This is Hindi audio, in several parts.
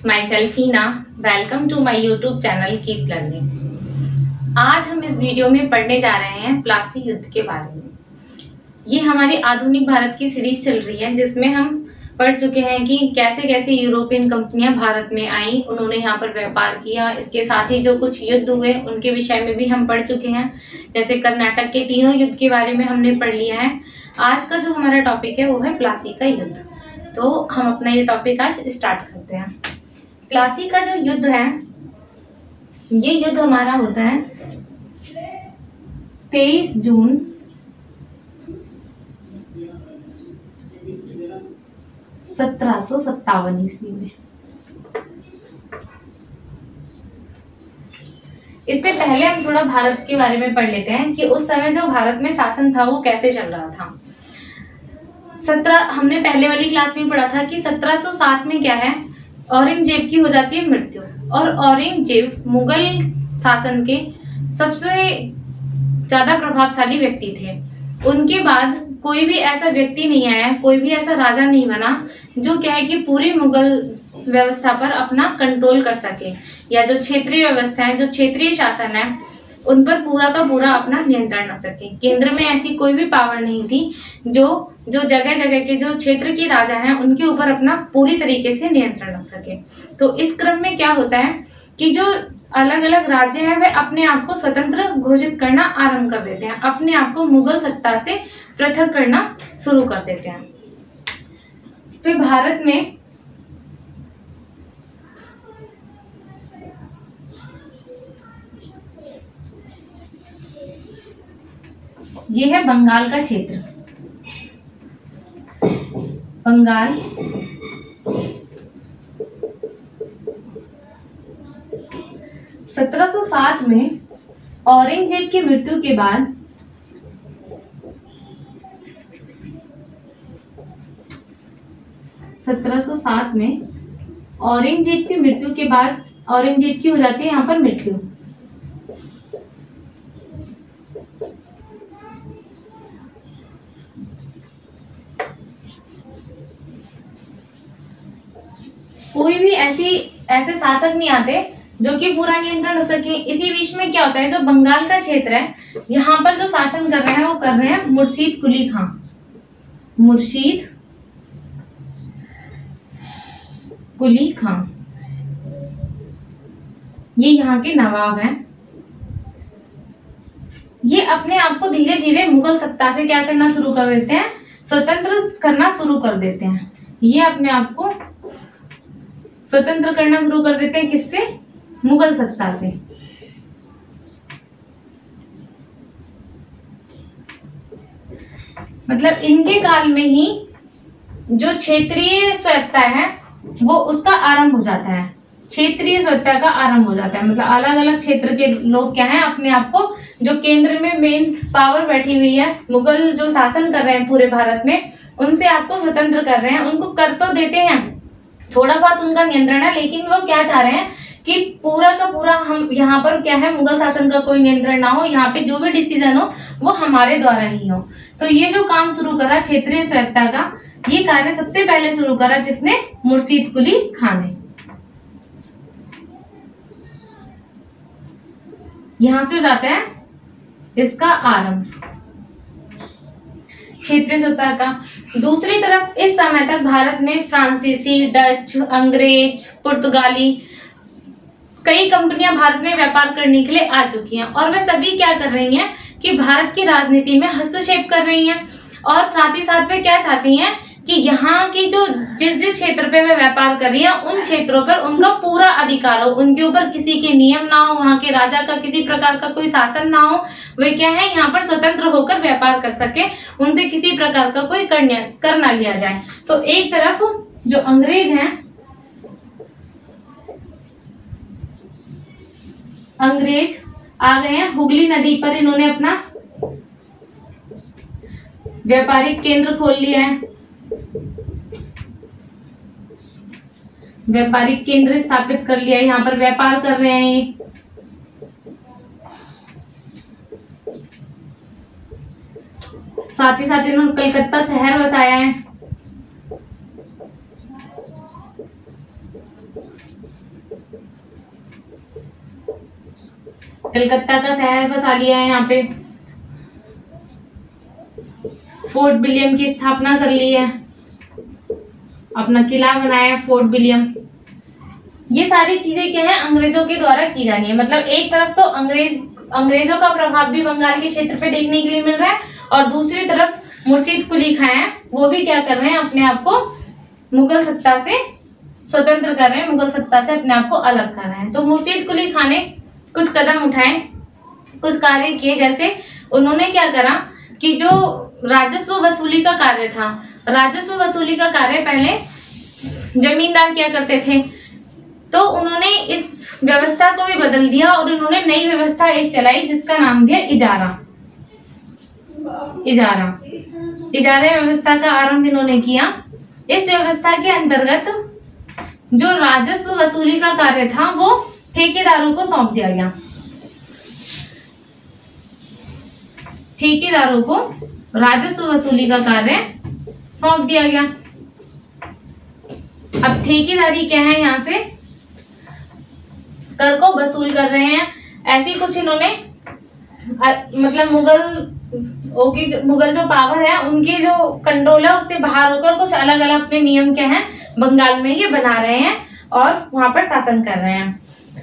myself Hina. Welcome to my YouTube channel Keep Learning. आज हम इस वीडियो में पढ़ने जा रहे हैं प्लासी युद्ध के बारे में। ये हमारी आधुनिक भारत की सीरीज चल रही है जिसमें हम पढ़ चुके हैं कि कैसे कैसे यूरोपियन कंपनियां भारत में आई, उन्होंने यहाँ पर व्यापार किया। इसके साथ ही जो कुछ युद्ध हुए उनके विषय में भी हम पढ़ चुके हैं। जैसे कर्नाटक के तीनों युद्ध के बारे में हमने पढ़ लिया है। आज का जो हमारा टॉपिक है वो है प्लासी का युद्ध। तो हम अपना ये टॉपिक आज स्टार्ट करते हैं। प्लासी का जो युद्ध है, ये युद्ध हमारा होता है 23 जून 1757 ईस्वी में। इससे पहले हम थोड़ा भारत के बारे में पढ़ लेते हैं कि उस समय जो भारत में शासन था वो कैसे चल रहा था। हमने पहले वाली क्लास में पढ़ा था कि 1707 में क्या है, औरंगजेब की हो जाती है मृत्यु। और औरंगजेब मुगल शासन के सबसे ज्यादा प्रभावशाली व्यक्ति थे। उनके बाद कोई भी ऐसा व्यक्ति नहीं आया, कोई भी ऐसा राजा नहीं बना जो क्या है कि पूरी मुगल व्यवस्था पर अपना कंट्रोल कर सके, या जो क्षेत्रीय व्यवस्था है, जो क्षेत्रीय शासन है, उन पर पूरा का पूरा अपना नियंत्रण रख सके। केंद्र में ऐसी कोई भी पावर नहीं थी जो जगह जगह के जो क्षेत्र के राजा हैं उनके ऊपर अपना पूरी तरीके से नियंत्रण रख सके। तो इस क्रम में क्या होता है कि जो अलग अलग राज्य हैं वे अपने आप को स्वतंत्र घोषित करना आरंभ कर देते हैं, अपने आप को मुगल सत्ता से पृथक करना शुरू कर देते हैं। तो भारत में ये है बंगाल का क्षेत्र। बंगाल 1707 में औरंगजेब की मृत्यु के बाद औरंगजेब की मृत्यु के बाद औरंगजेब की हो जाती है यहाँ पर मृत्यु। कोई भी ऐसे शासक नहीं आते जो कि पूरा नियंत्रण रख सके। इसी बीच में क्या होता है, जो बंगाल का क्षेत्र है यहाँ पर जो शासन कर रहे हैं वो कर रहे हैं मुर्शीद कुली खां। मुर्शीद कुली खां ये यहाँ के नवाब हैं। ये अपने आप को धीरे धीरे मुगल सत्ता से क्या करना शुरू कर देते हैं, स्वतंत्र करना शुरू कर देते हैं। ये अपने आप को स्वतंत्र करना शुरू कर देते हैं, किससे? मुगल सत्ता से। मतलब इनके काल में ही जो क्षेत्रीय स्वायत्तता है वो उसका आरंभ हो जाता है। क्षेत्रीय स्वायत्तता का आरंभ हो जाता है। मतलब अलग अलग क्षेत्र के लोग क्या हैं, अपने आप को जो केंद्र में मेन पावर बैठी हुई है, मुगल जो शासन कर रहे हैं पूरे भारत में, उनसे आपको स्वतंत्र कर रहे हैं। उनको कर तो देते हैं, थोड़ा बहुत उनका नियंत्रण है, लेकिन वो क्या चाह रहे हैं कि पूरा का पूरा हम यहाँ पर क्या है, मुगल शासन का कोई नियंत्रण ना हो, यहाँ पे जो भी डिसीजन हो वो हमारे द्वारा ही हो। तो ये जो काम शुरू करा क्षेत्रीय स्वायत्तता का, ये कार्य सबसे पहले शुरू करा किसने? मुर्शीद कुली खां ने। यहां से हो जाता है इसका आरंभ क्षेत्रीय स्वायत्तता का। दूसरी तरफ इस समय तक भारत में फ्रांसीसी, डच, अंग्रेज, पुर्तगाली कई कंपनियां भारत में व्यापार करने के लिए आ चुकी हैं। और वे सभी क्या कर रही हैं कि भारत की राजनीति में हस्तक्षेप कर रही हैं। और साथ ही साथ वे क्या चाहती हैं कि यहाँ की जो जिस क्षेत्र पे वे व्यापार कर रही हैं उन क्षेत्रों पर उनका पूरा अधिकार हो, उनके ऊपर किसी के नियम ना हो, वहां के राजा का किसी प्रकार का कोई शासन ना हो। वे क्या है, यहाँ पर स्वतंत्र होकर व्यापार कर सके, उनसे किसी प्रकार का कोई कर ना लिया जाए। तो एक तरफ जो अंग्रेज हैं, अंग्रेज आ गए हैं, हुगली नदी पर इन्होंने अपना व्यापारिक केंद्र खोल लिया है, व्यापारिक केंद्र स्थापित कर लिया है, यहाँ पर व्यापार कर रहे हैं ये। साथ ही साथ इन्होंने कलकत्ता शहर बसाया है। कलकत्ता का शहर बसा लिया है यहाँ पे, फोर्ट विलियम की स्थापना कर ली है, अपना किला बनाया है फोर्ट विलियम। ये सारी चीजें क्या है, अंग्रेजों के द्वारा की जा रही है। मतलब एक तरफ तो अंग्रेजों का प्रभाव भी बंगाल के क्षेत्र पे देखने के लिए मिल रहा है, और दूसरी तरफ मुर्शीद कुली खां हैं, वो भी क्या कर रहे हैं, अपने आप को मुगल सत्ता से स्वतंत्र कर रहे हैं, मुगल सत्ता से अपने आप को अलग कर रहे हैं। तो मुर्शीद कुली खां ने कुछ कदम उठाए, कुछ कार्य किए। जैसे उन्होंने क्या करा कि जो राजस्व वसूली का कार्य था, राजस्व वसूली का कार्य पहले जमींदार किया करते थे, तो उन्होंने इस व्यवस्था को भी बदल दिया और उन्होंने नई व्यवस्था एक चलाई जिसका नाम दिया इजारा। इजारा व्यवस्था का आरंभ इन्होंने किया। इस व्यवस्था के अंतर्गत जो राजस्व वसूली का कार्य था वो ठेकेदारों को सौंप दिया गया। ठेकेदारों को राजस्व वसूली का कार्य सौंप दिया गया। अब ठेकेदारी क्या है, यहाँ से कर को वसूल कर रहे हैं। ऐसी कुछ इन्होंने मतलब मुगल जो पावर है, उनकी जो कंट्रोल है उससे बाहर होकर कुछ अलग अलग अपने नियम क्या हैं बंगाल में ये बना रहे हैं और वहां पर शासन कर रहे हैं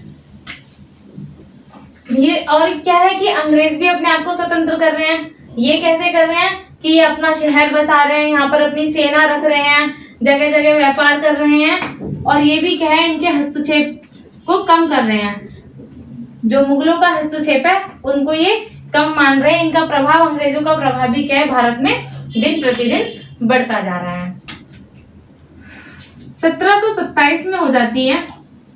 धीरे। और क्या है कि अंग्रेज भी अपने आप को स्वतंत्र कर रहे हैं। ये कैसे कर रहे हैं कि ये अपना शहर बसा रहे हैं, यहाँ पर अपनी सेना रख रहे हैं, जगह जगह व्यापार कर रहे हैं, और ये भी क्या है, इनके हस्तक्षेप को कम कर रहे हैं। जो मुगलों का हस्तक्षेप है उनको ये कम मान रहे हैं। इनका प्रभाव, अंग्रेजों का प्रभाव भी क्या है, भारत में दिन प्रतिदिन बढ़ता जा रहा है। 1727 में हो जाती है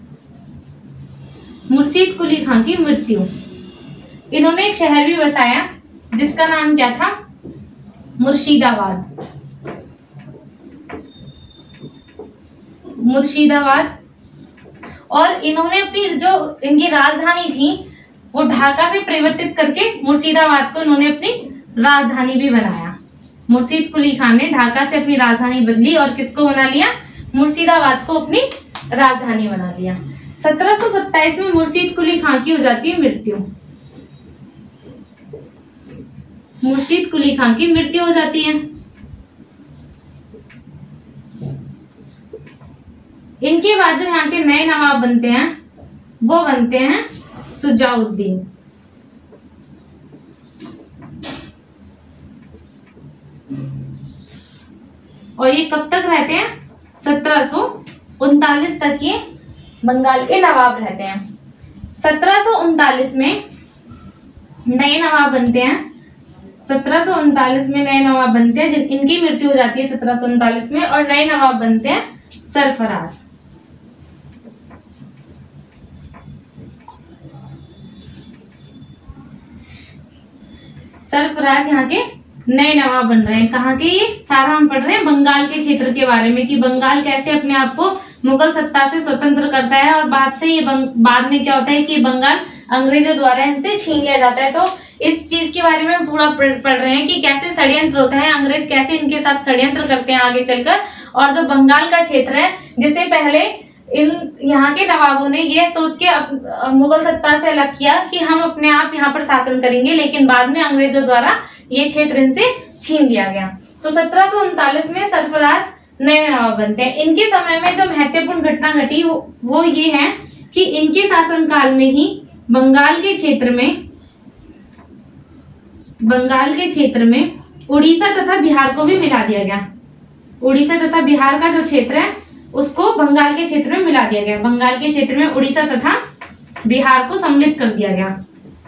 मुर्शीद कुली खां की मृत्यु। इन्होंने एक शहर भी बसाया जिसका नाम क्या था, मुर्शिदाबाद। और इन्होंने अपनी जो इनकी राजधानी थी वो ढाका से परिवर्तित करके मुर्शिदाबाद को इन्होंने अपनी राजधानी भी बनाया। मुर्शीद कुली खां ने ढाका से अपनी राजधानी बदली और किसको बना लिया, मुर्शिदाबाद को अपनी राजधानी बना लिया। 1727 में मुर्शीद कुली खां की हो जाती है मृत्यु। मुर्शीद कुली खां की मृत्यु हो जाती है। इनके बाद जो यहाँ के नए नवाब बनते हैं वो बनते हैं सुजाउद्दीन। और ये कब तक रहते हैं, 1739 तक ये बंगाल के नवाब रहते हैं। 1739 में नए नवाब बनते हैं। 1739 में नए नवाब बनते हैं, इनकी मृत्यु हो जाती है 1739 में, और नए नवाब बनते हैं सरफराज। सरफराज यहाँ के नए नवाब बन रहे हैं। कहाँ के, ये सारा हम पढ़ रहे हैं बंगाल के क्षेत्र के बारे में कि बंगाल कैसे अपने आप को मुगल सत्ता से स्वतंत्र करता है, और बाद से ये बाद में क्या होता है कि बंगाल अंग्रेजों द्वारा इनसे छीन लिया जाता है। तो इस चीज के बारे में पूरा पढ़ रहे हैं कि कैसे षड्यंत्र होता है, अंग्रेज कैसे इनके साथ षड्यंत्र करते हैं आगे चलकर। और जो बंगाल का क्षेत्र है, जिसे पहले यहाँ के नवाबों ने ये सोच के मुगल सत्ता से अलग किया कि हम अपने आप यहाँ पर शासन करेंगे, लेकिन बाद में अंग्रेजों द्वारा ये क्षेत्र इनसे छीन लिया गया। तो 1739 में सरफराज नए नवाब बनते हैं। इनके समय में जो महत्वपूर्ण घटना घटी वो ये है कि इनके शासनकाल में ही बंगाल के क्षेत्र में उड़ीसा तथा बिहार को भी मिला दिया गया। उड़ीसा तथा बिहार का जो क्षेत्र है उसको बंगाल के क्षेत्र में मिला दिया गया। बंगाल के क्षेत्र में उड़ीसा तथा बिहार को सम्मिलित कर दिया गया।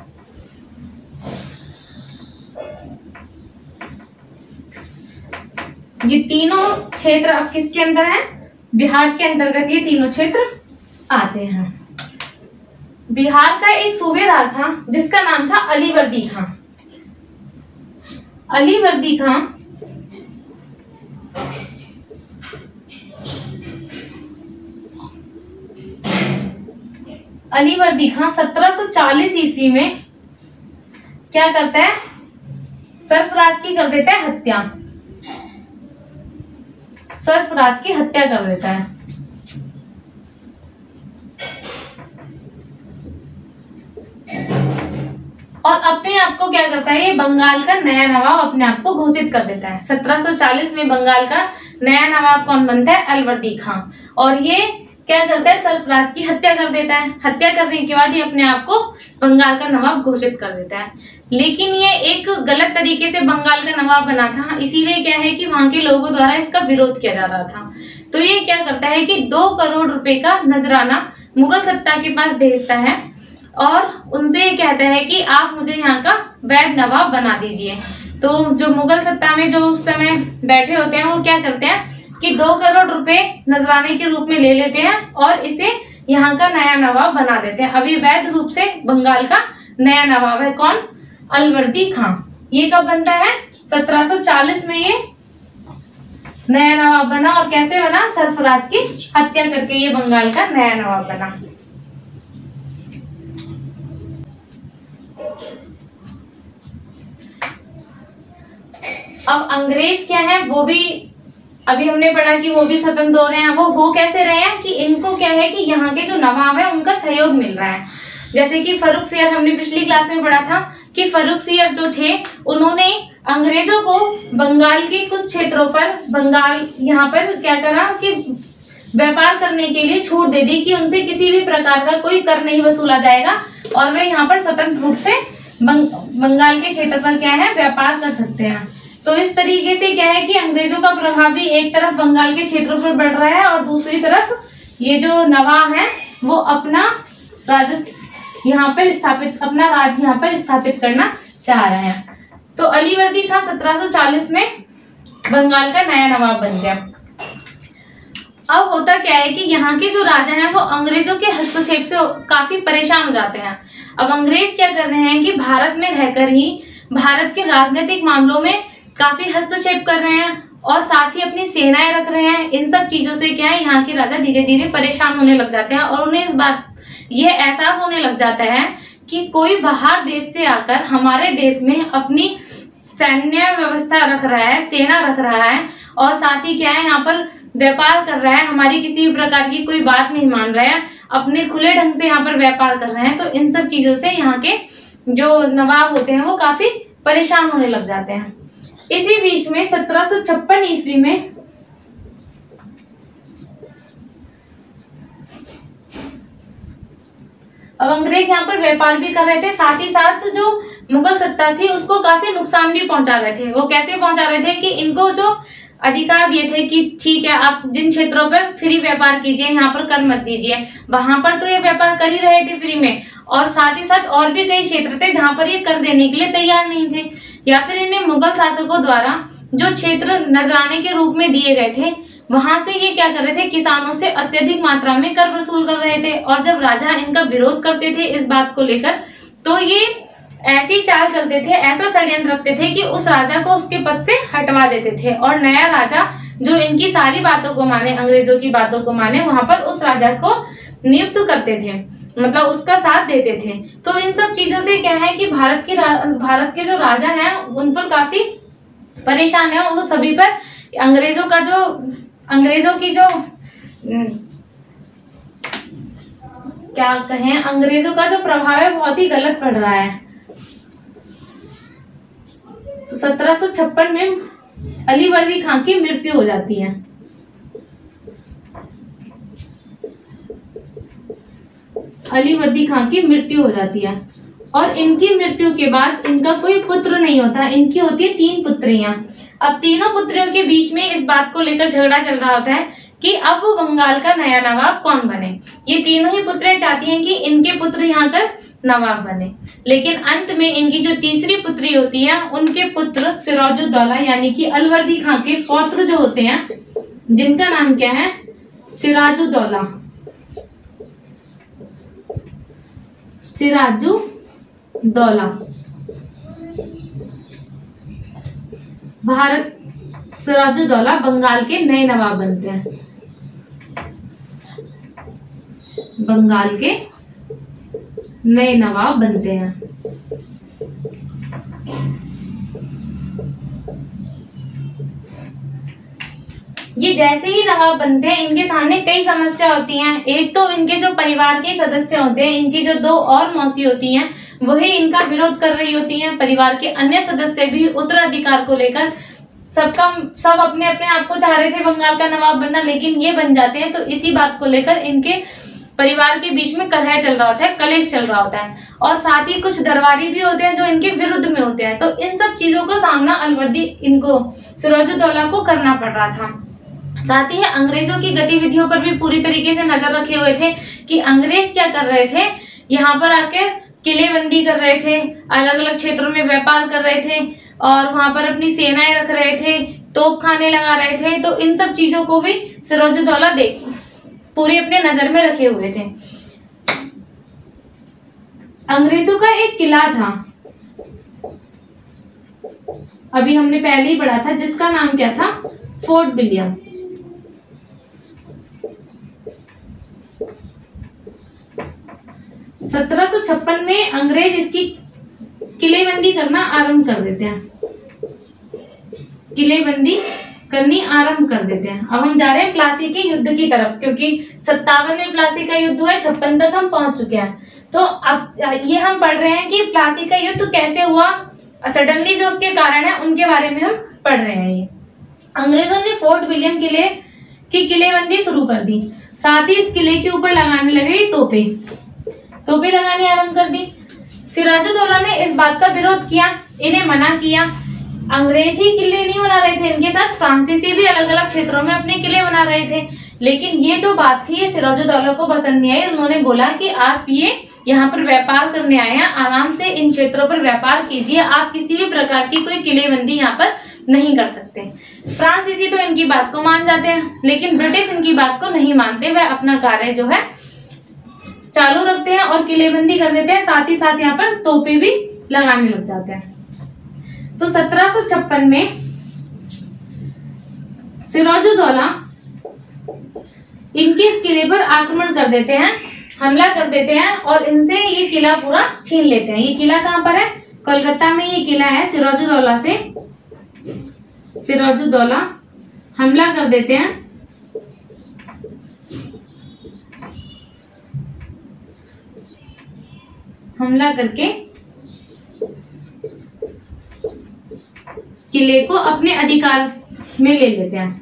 ये तीनों क्षेत्र अब किसके अंदर है, बिहार के अंतर्गत ये तीनों क्षेत्र आते हैं। बिहार का एक सूबेदार था जिसका नाम था अलीवर्दी खां। अलीवर्दी खां अलीवर्दी खां 1740 ईस्वी में क्या करता है, सरफराज की कर देता है हत्या। सरफराज की हत्या कर देता है। और अपने आप को क्या करता है, ये बंगाल का नया नवाब अपने आप को घोषित कर देता है। 1740 में बंगाल का नया नवाब कौन बनता है, अलवर्दी खां। और ये क्या करता है, सरफराज की हत्या कर देता है। हत्या करने के बाद ये अपने आप को बंगाल का नवाब घोषित कर देता है। लेकिन ये एक गलत तरीके से बंगाल का नवाब बना था, इसीलिए क्या है कि वहां के लोगों द्वारा इसका विरोध किया जा रहा था। तो ये क्या करता है कि 2 करोड़ रुपए का नजराना मुगल सत्ता के पास भेजता है और उनसे ये कहता है कि आप मुझे यहाँ का वैध नवाब बना दीजिए। तो जो मुगल सत्ता में जो उस समय बैठे होते हैं वो क्या करते हैं कि 2 करोड़ रुपए नजराने के रूप में ले लेते हैं और इसे यहाँ का नया नवाब बना देते हैं। अभी वैध रूप से बंगाल का नया नवाब है कौन, अलवर्दी खां। ये कब बनता है, 1740 में ये नया नवाब बना। और कैसे बना, सरफराज की हत्या करके ये बंगाल का नया नवाब बना। अब अंग्रेज क्या है, वो भी अभी हमने पढ़ा कि वो भी स्वतंत्र हो रहे हैं। वो हो कैसे रहे हैं कि इनको क्या है कि यहाँ के जो नवाब है उनका सहयोग मिल रहा है। जैसे कि फर्रुख सियर, हमने पिछली क्लास में पढ़ा था कि फर्रुख सियर जो थे उन्होंने अंग्रेजों को बंगाल के कुछ क्षेत्रों पर, बंगाल यहाँ पर क्या करा कि व्यापार करने के लिए छूट दे दी कि उनसे किसी भी प्रकार का कोई कर नहीं वसूला जाएगा और वे यहाँ पर स्वतंत्र रूप से बंगाल के क्षेत्र पर क्या है, व्यापार कर सकते हैं। तो इस तरीके से क्या है कि अंग्रेजों का प्रभाव भी एक तरफ बंगाल के क्षेत्रों पर बढ़ रहा है और दूसरी तरफ ये जो नवाब है वो अपना यहाँ पर स्थापित, अपना राज यहाँ पर स्थापित करना चाह रहे हैं। तो अलीवर्दी खां 1740 में बंगाल का नया नवाब बन गया। अब होता क्या है कि यहाँ के जो राजा हैं वो अंग्रेजों के हस्तक्षेप से काफी परेशान हो जाते हैं। अब अंग्रेज क्या कर रहे हैं कि भारत में रहकर ही भारत के राजनीतिक मामलों में काफी हस्तक्षेप कर रहे हैं और साथ ही अपनी सेनाएं रख रहे हैं। इन सब चीजों से क्या है, यहाँ के राजा धीरे धीरे परेशान होने लग जाते हैं और उन्हें इस बात ये एहसास होने लग जाता है कि कोई बाहर देश से आकर हमारे देश में अपनी सैन्य व्यवस्था रख रहा है, सेना रख रहा है और साथ ही क्या है यहाँ पर व्यापार कर रहा है, हमारी किसी भी प्रकार की कोई बात नहीं मान रहा है, अपने खुले ढंग से यहाँ पर व्यापार कर रहे हैं। तो इन सब चीजों से यहाँ के जो नवाब होते हैं वो काफी परेशान होने लग जाते हैं। इसी बीच में 1756 ईस्वी में अब अंग्रेज यहाँ पर व्यापार भी कर रहे थे, साथ ही साथ जो मुगल सत्ता थी उसको काफी नुकसान भी पहुंचा रहे थे। वो कैसे पहुंचा रहे थे कि इनको जो अधिकार दिए थे कि ठीक है आप जिन क्षेत्रों पर फ्री व्यापार कीजिए, यहाँ पर कर मत दीजिए, वहां पर तो ये व्यापार कर ही रहे थे फ्री में। और साथ ही साथ और भी कई क्षेत्र थे जहां पर ये कर देने के लिए तैयार नहीं थे, या फिर इन्हें मुगल शासकों द्वारा जो क्षेत्र नजराने के रूप में दिए गए थे वहां से ये क्या कर रहे थे, किसानों से अत्यधिक मात्रा में कर वसूल कर रहे थे। और जब राजा इनका विरोध करते थे इस बात को लेकर तो ये ऐसी चाल चलते थे, ऐसा षड्यंत्र रखते थे कि उस राजा को उसके पद से हटवा देते थे और नया राजा जो इनकी सारी बातों को माने, अंग्रेजों की बातों को माने, वहां पर उस राजा को नियुक्त करते थे, मतलब उसका साथ देते थे। तो इन सब चीजों से क्या है कि भारत के जो राजा हैं उन पर काफी परेशान है। वो सभी पर अंग्रेजों की जो क्या कहें, अंग्रेजों का जो प्रभाव है बहुत ही गलत पड़ रहा है। तो 1756 में अलीवर्दी खां की मृत्यु हो जाती है। अलीवर्दी खां की मृत्यु हो जाती है और इनकी मृत्यु के बाद इनका कोई पुत्र नहीं होता, इनकी होती है 3 पुत्रियां। अब तीनों पुत्रियों के बीच में इस बात को लेकर झगड़ा चल रहा होता है कि अब बंगाल का नया नवाब कौन बने। ये तीनों ही पुत्रें चाहती हैं कि इनके पुत्र यहाँ कर नवाब बने, लेकिन अंत में इनकी जो तीसरी पुत्री होती है उनके पुत्र सिराजुद्दौला यानी कि अलवर्दी खां के पौत्र जो होते हैं, जिनका नाम क्या है, सिराजुद्दौला, सिराजुद्दौला सिराजुद्दौला बंगाल के नए नवाब बनते हैं। बंगाल के नए नवाब बनते हैं। ये जैसे ही नवाब बनते हैं इनके सामने कई समस्या होती हैं। एक तो इनके जो परिवार के सदस्य होते हैं, इनकी जो 2 और मौसी होती हैं वही इनका विरोध कर रही होती हैं। परिवार के अन्य सदस्य भी उत्तराधिकार को लेकर सब अपने अपने आप को चाह रहे थे बंगाल का नवाब बनना, लेकिन ये बन जाते हैं। तो इसी बात को लेकर इनके परिवार के बीच में कलह चल रहा होता है, कलेश चल रहा होता है, और साथ ही कुछ दरबारी भी होते हैं जो इनके विरुद्ध में होते हैं। तो इन सब चीजों का सामना अलवर्दी इनको सिराजुद्दौला को करना पड़ रहा था। साथ ही अंग्रेजों की गतिविधियों पर भी पूरी तरीके से नजर रखे हुए थे कि अंग्रेज क्या कर रहे थे, यहाँ पर आकर किलेबंदी कर रहे थे, अलग अलग क्षेत्रों में व्यापार कर रहे थे और वहां पर अपनी सेनाएं रख रहे थे, तोपखाने लगा रहे थे। तो इन सब चीजों को भी सिराजुद्दौला पूरे अपने नजर में रखे हुए थे। अंग्रेजों का एक किला था, अभी हमने पहले ही पढ़ा था, जिसका नाम क्या था, फोर्ट विलियम। (1756) में अंग्रेज इसकी किलेबंदी करना आरंभ कर देते हैं, किलेबंदी करनी आरंभ कर देते हैं। अब हम जा रहे हैं प्लासी के युद्ध की तरफ, क्योंकि 57 में प्लासी का युद्ध हुआ, 56 तक हम पहुंच चुके हैं। तो अब ये हम पढ़ रहे हैं कि प्लासी का युद्ध कैसे हुआ, सडनली जो उसके कारण है उनके बारे में हम पढ़ रहे हैं। ये अंग्रेजों ने फोर्ट विलियम किले की किलेबंदी शुरू कर दी, साथ ही इस किले के ऊपर लगाने लगे तोपे लगानी आरंभ कर दी। सिराजुद्दौला ने इस बात का विरोध किया, इन्हें मना किया। अंग्रेज ही किले नहीं बना रहे थे, इनके साथ फ्रांसीसी भी अलग अलग क्षेत्रों में अपने किले बना रहे थे, लेकिन ये जो बात थी ये सिराजुद्दौला को पसंद नहीं आई। उन्होंने बोला कि आप ये यहाँ पर व्यापार करने आए हैं, आराम से इन क्षेत्रों पर व्यापार कीजिए, आप किसी भी प्रकार की कोई किलेबंदी यहाँ पर नहीं कर सकते। फ्रांसीसी तो इनकी बात को मान जाते हैं, लेकिन ब्रिटिश इनकी बात को नहीं मानते, वह अपना कार्य जो है चालू रखते हैं और किलेबंदी कर देते हैं, साथ ही साथ यहाँ पर तोपे भी लगाने लग जाते हैं। तो 1756 में सिराजुद्दौला इनके इस किले पर आक्रमण कर देते हैं, हमला कर देते हैं और इनसे ये किला पूरा छीन लेते हैं। ये किला कहाँ पर है, कोलकाता में ये किला है। सिराजुद्दौला हमला कर देते हैं, हमला करके किले को अपने अधिकार में ले लेते हैं।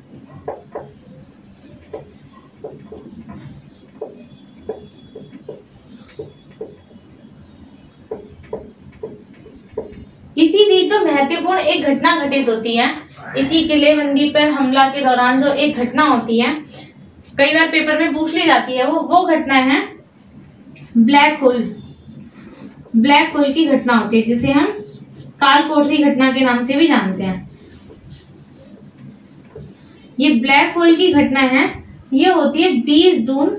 इसी बीच जो महत्वपूर्ण एक घटना घटित होती है, इसी किलेबंदी पर हमला के दौरान जो एक घटना होती है, कई बार पेपर में पूछ ली जाती है, वो घटना है ब्लैक होल की घटना होती है, जिसे हम काल कोठरी घटना के नाम से भी जानते हैं। ये ब्लैक होल की घटना है, ये होती है 20 जून,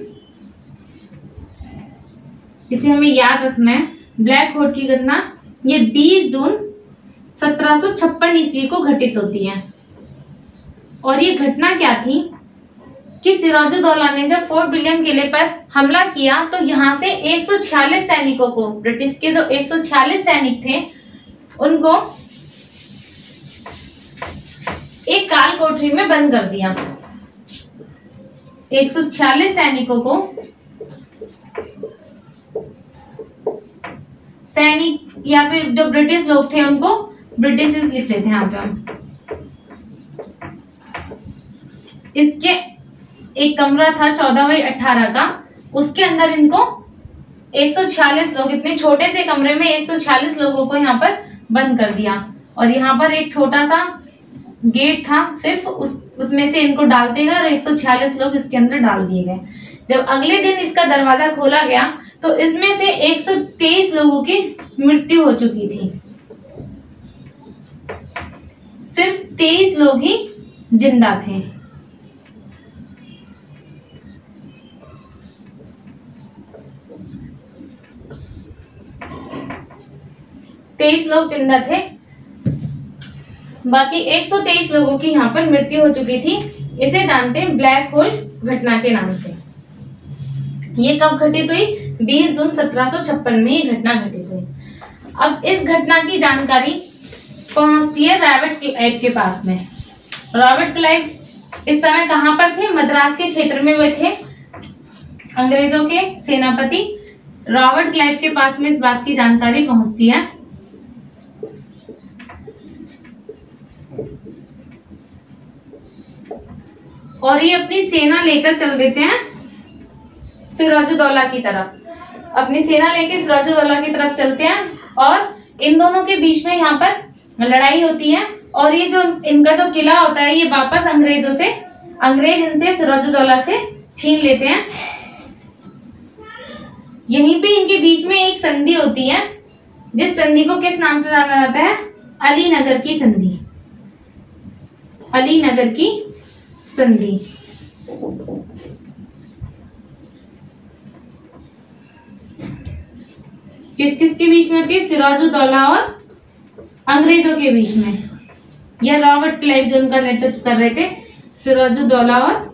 इसे हमें याद रखना है। ब्लैक होल की घटना ये 20 जून 1756 ईस्वी को घटित होती है। और ये घटना क्या थी कि सिराजुद्दौला ने जब फोर्ट विलियम किले पर हमला किया तो यहाँ से 146 सैनिकों को, ब्रिटिश के जो 146 सैनिक थे, उनको एक काल कोठरी में बंद कर दिया। 146 सैनिकों को, सैनिक या फिर जो ब्रिटिश लोग थे उनको ब्रिटिश लिख लेते हैं यहाँ पे हम। इसके एक कमरा था 14x18 का, उसके अंदर इनको 146 लोग, इतने छोटे से कमरे में 146 लोगों को यहाँ पर बंद कर दिया। और यहाँ पर एक छोटा सा गेट था, सिर्फ उसमें से इनको डालते गए और 146 लोग इसके अंदर डाल दिए गए। जब अगले दिन इसका दरवाजा खोला गया तो इसमें से 123 लोगों की मृत्यु हो चुकी थी, सिर्फ 23 लोग ही जिंदा थे। तेईस लोग जिंदा थे, बाकी 123 लोगों की यहाँ पर मृत्यु हो चुकी थी। इसे जानते हैं ब्लैक होल घटना के नाम से। ये कब घटित हुई, 20 जून 1756 में ये घटना घटित हुई। अब इस घटना की जानकारी पहुंचती है रॉबर्ट क्लाइव के पास में। रॉबर्ट क्लाइव इस समय कहां पर थे, मद्रास के क्षेत्र में वे थे, अंग्रेजों के सेनापति रॉबर्ट क्लाइव के पास में इस बात की जानकारी पहुंचती है और ये अपनी सेना लेकर चल देते हैं सिराजुद्दौला की तरफ। अपनी सेना लेकर सिराजुद्दौला की तरफ चलते हैं और इन दोनों के बीच में यहाँ पर लड़ाई होती है और ये जो इनका जो किला होता है ये वापस अंग्रेज इनसे सिराजुद्दौला से छीन लेते हैं। यहीं पे इनके बीच में एक संधि होती है जिस संधि को किस नाम से जाना जाता है? अलीनगर की संधि। अलीनगर की संधि। किस किस के बीच में होती है? सिराजुद्दौला और अंग्रेजों के बीच में। यह रॉबर्ट क्लाइव जो उनका नेतृत्व कर रहे थे, सिराजुद्दौला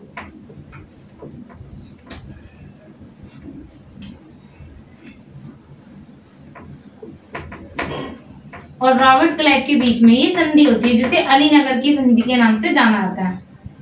और रॉबर्ट क्लाइव के बीच में ये संधि होती है जिसे अलीनगर की संधि के नाम से जाना जाता है।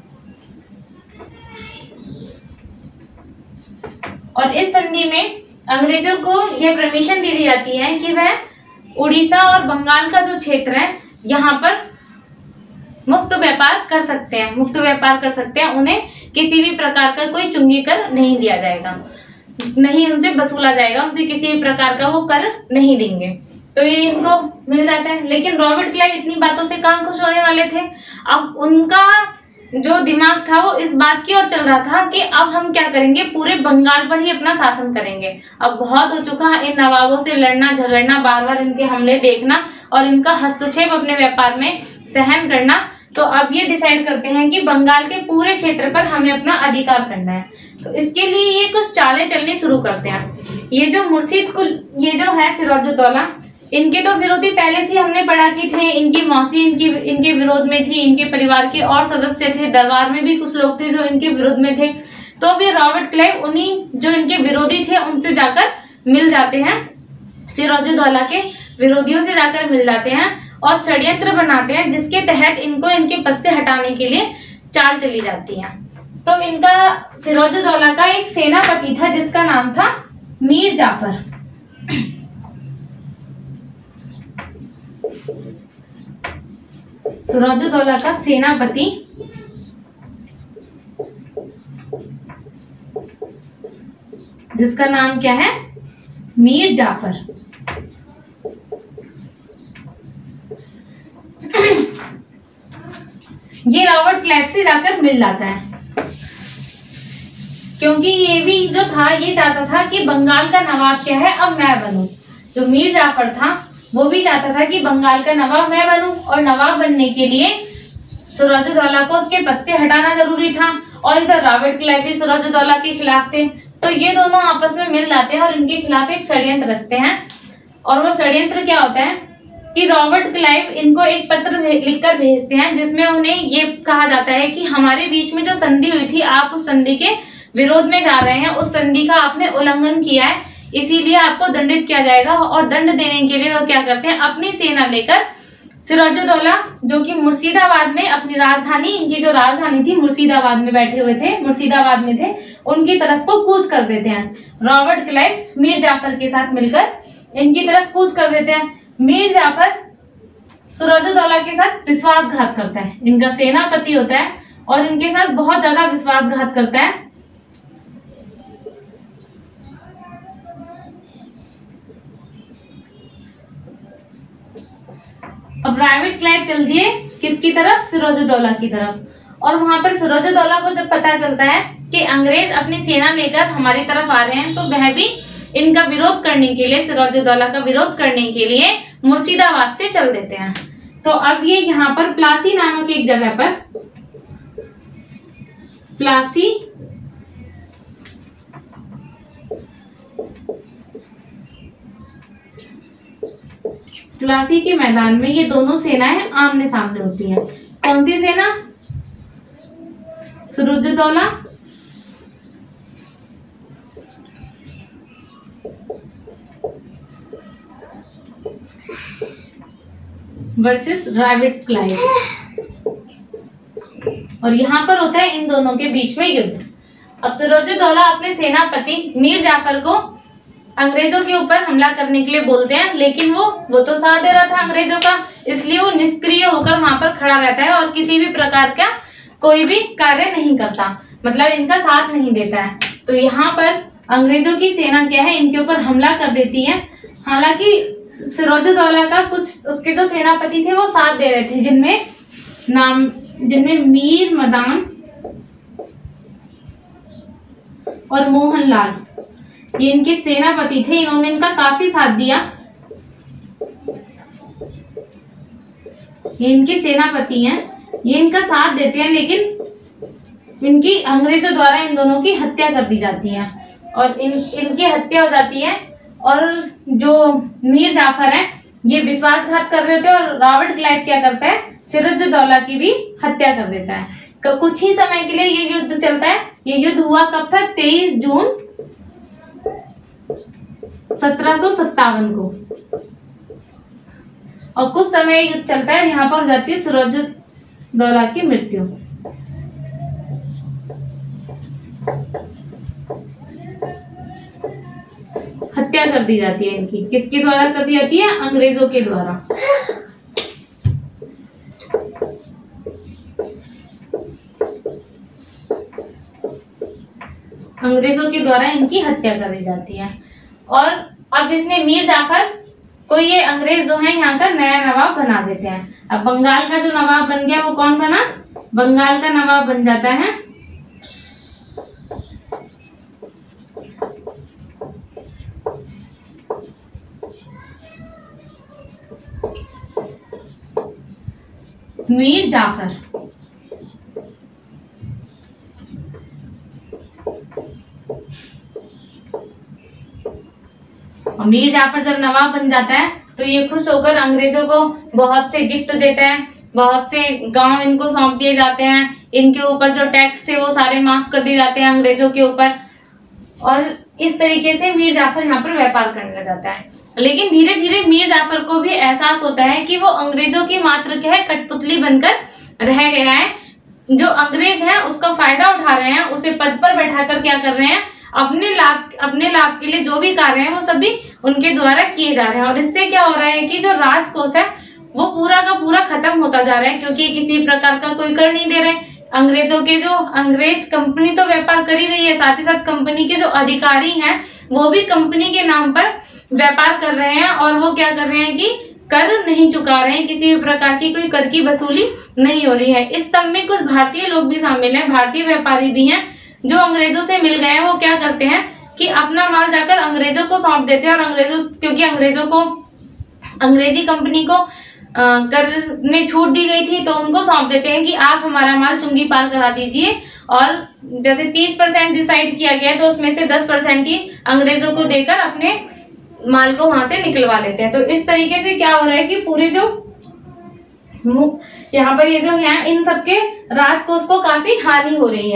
और इस संधि में अंग्रेजों को यह परमिशन दे दी जाती है कि वह उड़ीसा और बंगाल का जो क्षेत्र है यहाँ पर मुफ्त व्यापार कर सकते हैं। उन्हें किसी भी प्रकार का कोई चुंगी कर नहीं दिया जाएगा, नहीं उनसे वसूला जाएगा, उनसे किसी भी प्रकार का वो कर नहीं देंगे। तो ये इनको मिल जाता है। लेकिन रॉबर्ट क्लाइव इतनी बातों से कहाँ खुश होने वाले थे। अब उनका जो दिमाग था वो इस बात की ओर चल रहा था कि अब हम क्या करेंगे, पूरे बंगाल पर ही अपना शासन करेंगे। अब बहुत हो चुका इन नवाबों से लड़ना झगड़ना, बार बार इनके हमले देखना और इनका हस्तक्षेप अपने व्यापार में सहन करना। तो अब ये डिसाइड करते हैं कि बंगाल के पूरे क्षेत्र पर हमें अपना अधिकार करना है। तो इसके लिए ये कुछ चालें चलनी शुरू करते हैं। ये जो है सिराजुद्दौला, इनके तो विरोधी पहले से हमने पढ़ा कि थे। इनकी मौसी इनके विरोध में थी, इनके परिवार के और सदस्य थे, दरबार में भी कुछ लोग थे जो इनके विरोध में थे। तो फिर रॉबर्ट क्लाइव उन्हीं जो इनके विरोधी थे उनसे जाकर मिल जाते हैं, सिराजुद्दौला के विरोधियों से जाकर मिल जाते हैं और षड्यंत्र बनाते हैं जिसके तहत इनको इनके पद से हटाने के लिए चाल चली जाती है। तो इनका सिराजुद्दौला का एक सेनापति था जिसका नाम था मीर जाफर। सिराजुद्दौला का सेनापति जिसका नाम क्या है? मीर जाफर। ये रॉबर्ट क्लाइव से जाकर मिल जाता है क्योंकि ये भी जो था ये चाहता था कि बंगाल का नवाब क्या है अब मैं बनूं। जो मीर जाफर था वो भी चाहता था कि बंगाल का नवाब मैं बनूं और नवाब बनने के लिए सिराजुद्दौला को उसके पद से हटाना जरूरी था। और इधर रॉबर्ट क्लाइव भी सिराजुद्दौला के खिलाफ थे। तो ये दोनों आपस में मिल जाते हैं और इनके खिलाफ एक षड्यंत्र रचते हैं। और वो षड्यंत्र क्या होता है कि रॉबर्ट क्लाइव इनको एक पत्र लिखकर भेजते हैं जिसमें उन्हें ये कहा जाता है कि हमारे बीच में जो संधि हुई थी आप उस संधि के विरोध में जा रहे हैं, उस संधि का आपने उल्लंघन किया है, इसीलिए आपको दंडित किया जाएगा। और दंड देने के लिए वो क्या करते हैं, अपनी सेना लेकर सिराजुद्दौला जो कि मुर्शिदाबाद में अपनी राजधानी, इनकी जो राजधानी थी मुर्शिदाबाद में बैठे हुए थे, मुर्शिदाबाद में थे, उनकी तरफ को कूच कर देते हैं। रॉबर्ट क्लाइव मीर जाफर के साथ मिलकर इनकी तरफ कूच कर देते हैं। मीर जाफर सिराजुद्दौला के साथ विश्वासघात करता है, इनका सेनापति होता है और इनके साथ बहुत ज्यादा विश्वासघात करता है। अब रॉबर्ट क्लाइव चल दिए किसकी तरफ, सिराजुद्दौला की तरफ। और वहां पर सिराजुद्दौला को जब पता चलता है कि अंग्रेज अपनी सेना लेकर हमारी तरफ आ रहे हैं तो वह भी इनका विरोध करने के लिए, सिराजुद्दौला का विरोध करने के लिए मुर्शिदाबाद से चल देते हैं। तो अब ये यहाँ पर प्लासी नामक एक जगह पर, प्लासी के मैदान में ये दोनों सेनाएं आमने सामने होती हैं। कौन सी सेना? Sirajuddaula versus Robert Clive. और यहाँ पर होता है इन दोनों के बीच में युद्ध। अब सिराजुद्दौला अपने सेनापति मीर जाफर को अंग्रेजों के ऊपर हमला करने के लिए बोलते हैं, लेकिन वो तो साथ दे रहा था अंग्रेजों का, इसलिए वो निष्क्रिय होकर वहां पर खड़ा रहता है और किसी भी प्रकार का कोई भी कार्य नहीं करता, मतलब इनका साथ नहीं देता है। तो यहाँ पर अंग्रेजों की सेना क्या है, इनके ऊपर हमला कर देती है। हालांकि सिराजुद्दौला का कुछ उसके जो सेनापति थे वो साथ दे रहे थे, जिनमें मीर मदान और मोहनलाल, ये इनके सेनापति थे। इन्होंने इनका काफी साथ दिया। ये इनके सेनापति हैं, ये इनका साथ देते हैं, लेकिन इनकी अंग्रेजों द्वारा इन दोनों की हत्या कर दी जाती है और इनकी हत्या हो जाती है। और जो मीर जाफर है ये विश्वासघात कर रहे होते हैं और रॉबर्ट क्लाइव क्या करता है, सिराजुद्दौला की भी हत्या कर देता है। कुछ ही समय के लिए ये युद्ध चलता है। ये युद्ध हुआ कब था, 23 जून 1757 को, और कुछ समय युद्ध चलता है। यहाँ पर हो जाती है सिराजुद्दौला की मृत्यु। हत्या कर दी जाती है इनकी। किसके द्वारा कर दी जाती है, अंग्रेजों के द्वारा। अंग्रेजों के द्वारा इनकी हत्या कर दी जाती है। और अब इसने मीर जाफर को ये अंग्रेज जो है यहाँ का नया नवाब बना देते हैं। अब बंगाल का जो नवाब बन गया वो कौन बना, बंगाल का नवाब बन जाता है मीर जाफर। मीर जाफर जब नवाब बन जाता है तो ये खुश होकर अंग्रेजों को बहुत से गिफ्ट देता है, बहुत से गांव इनको सौंप दिए जाते हैं। इनके ऊपर जो टैक्स थे वो सारे माफ कर दिए जाते हैं अंग्रेजों के ऊपर। और इस तरीके से मीर जाफर यहाँ पर व्यापार करने लग जाता है। लेकिन धीरे धीरे मीर जाफर को भी एहसास होता है कि वो अंग्रेजों की मात्र क्या है, कठपुतली बनकर रह गया है। जो अंग्रेज हैं उसका फायदा उठा रहे हैं, उसे पद पर बैठाकर क्या कर रहे हैं, अपने लाभ के लिए जो भी कार्य हैं वो सभी उनके द्वारा किए जा रहे हैं। और इससे क्या हो रहा है कि जो राजकोष है वो पूरा का पूरा खत्म होता जा रहा है, क्योंकि किसी प्रकार का कोई कर नहीं दे रहे। अंग्रेजों के जो अंग्रेज कंपनी तो व्यापार कर ही रही है, साथ ही साथ कंपनी के जो अधिकारी हैं वो भी कंपनी के नाम पर व्यापार कर रहे हैं। और वो क्या कर रहे हैं कि कर नहीं चुका रहे हैं, किसी भी प्रकार की कोई कर की वसूली नहीं हो रही है। इस सब में कुछ भारतीय लोग भी शामिल हैं, भारतीय व्यापारी भी हैं जो अंग्रेजों से मिल गए हैं। वो क्या करते हैं कि अपना माल जाकर अंग्रेजों को सौंप देते हैं। और क्योंकि अंग्रेजों को अंग्रेजी कंपनी को कर में छूट दी गई थी तो उनको सौंप देते हैं कि आप हमारा माल चुंगी पार करा दीजिए। और जैसे 30% डिसाइड किया गया है तो उसमें से 10% ही अंग्रेजों को देकर अपने माल को वहां से निकलवा लेते हैं। तो इस तरीके से क्या हो रहा है कि पूरे जो यहाँ पर ये जो है इन सबके राजकोष को काफी हानि हो रही है।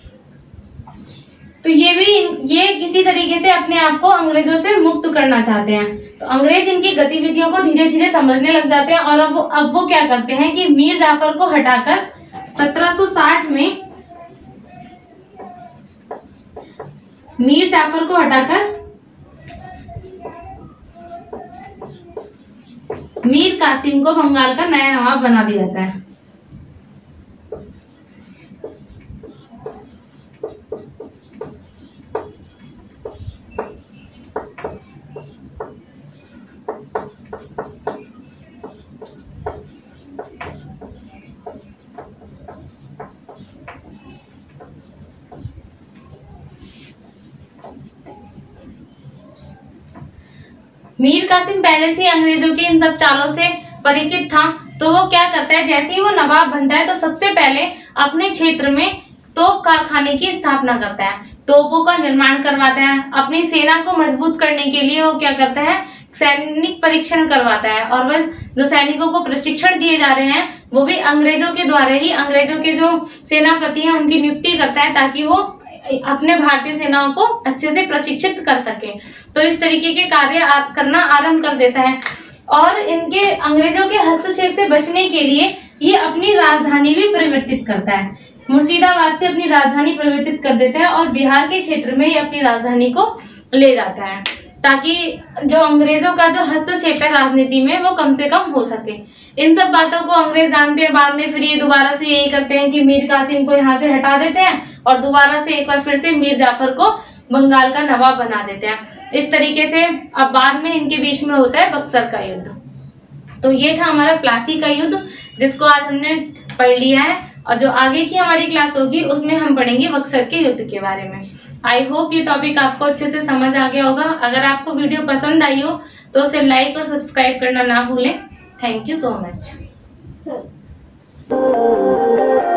तो ये किसी तरीके से अपने आप को अंग्रेजों से मुक्त करना चाहते हैं। तो अंग्रेज इनकी गतिविधियों को धीरे धीरे समझने लग जाते हैं। और अब वो क्या करते हैं कि मीर जाफर को हटाकर 1760 में मीर जाफर को हटाकर मीर कासिम को बंगाल का नया नवाब बना दिया जाता है। मीर कासिम पहले से अंग्रेजों के इन सब चालों से परिचित था। तो वो क्या करता है, जैसे ही वो नवाब बनता है तो सबसे पहले अपने क्षेत्र में तोप कारखाने की स्थापना करता है, तोपों का निर्माण करवाता है। अपनी सेना को मजबूत करने के लिए वो क्या करता है, सैनिक परीक्षण करवाता है। और वह जो सैनिकों को प्रशिक्षण दिए जा रहे हैं वो भी अंग्रेजों के द्वारा ही, अंग्रेजों के जो सेनापति हैं उनकी नियुक्ति करता है ताकि वो अपने भारतीय सेनाओं को अच्छे से प्रशिक्षित कर सके। तो इस तरीके के कार्य करना आरंभ कर देता है। और इनके अंग्रेजों के हस्तक्षेप से बचने के लिए ये अपनी राजधानी भी परिवर्तित करता है। मुर्शिदाबाद से अपनी राजधानी परिवर्तित कर देता है और बिहार के क्षेत्र में ये अपनी राजधानी को ले जाता है। ताकि जो अंग्रेजों का जो हस्तक्षेप है राजनीति में वो कम से कम हो सके। इन सब बातों को अंग्रेज जानते हैं, बाद में फिर ये दोबारा से यही करते हैं कि मीर कासिम को यहाँ से हटा देते हैं और दोबारा से एक बार फिर से मीर जाफर को बंगाल का नवाब बना देते हैं। इस तरीके से अब बाद में इनके बीच में होता है बक्सर का युद्ध। तो ये था हमारा प्लासी का युद्ध, जिसको आज हमने पढ़ लिया है, और जो आगे की हमारी क्लास होगी उसमें हम पढ़ेंगे बक्सर के युद्ध के बारे में। आई होप ये टॉपिक आपको अच्छे से समझ आ गया होगा। अगर आपको वीडियो पसंद आई हो तो उसे लाइक और सब्सक्राइब करना ना भूलें। Thank you so much.